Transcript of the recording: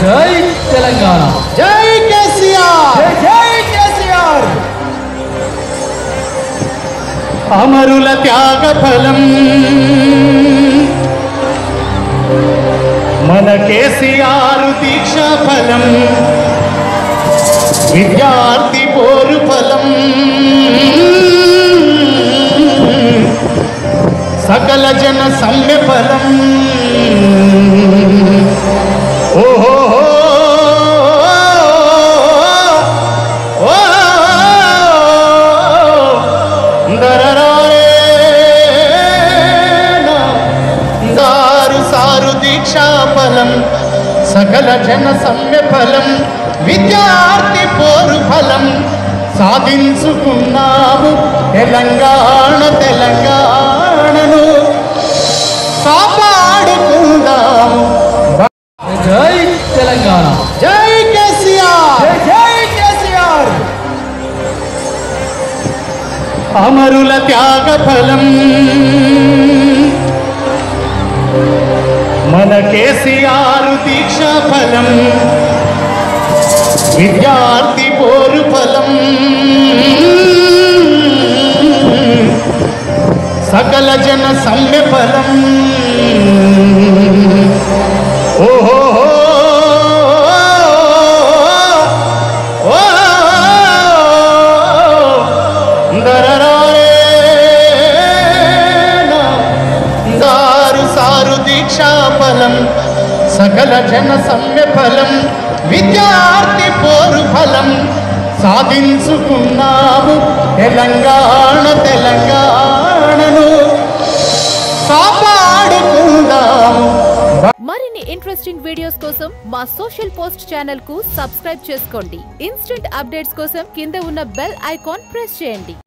జై తెలంగాణ, జై కేసీఆర్, జై కేసీఆర్. అమరుల త్యాగ ఫలం మన కేసీఆర్ దీక్ష ఫలం, విద్యార్థి పోరు ఫలం, సకల జన సమ్మె ఫలం. ఓహో ఫలం, సకల జన సమ్మె ఫలం, విద్యార్థి పోరు ఫలం. సాధించుకున్నాము తెలంగాణ, తెలంగాణను కాపాడుకుందాము. జై తెలంగాణ, జై కేసీఆర్, జై కేసీఆర్. అమరుల త్యాగ ఫలం మన కేసీఆర్ దీక్ష ఫలం, విద్యార్థి పోరు ఫలం, సకల జన సమ్మె ఫలం. ఓహో ఫలం, సకల జన సమ్మె ఫలం, విద్యార్థి పోరు ఫలం. సాధించుకున్నాము తెలంగాణ, తెలంగాణను కాపాడుకుందాము. మరిన్ని ఇంట్రెస్టింగ్ వీడియోస్ కోసం మా సోషల్ పోస్ట్ ఛానల్ కు సబ్స్క్రైబ్ చేసుకోండి. ఇన్స్టెంట్ అప్డేట్స్ కోసం కింద ఉన్న బెల్ ఐకాన్ ప్రెస్ చేయండి.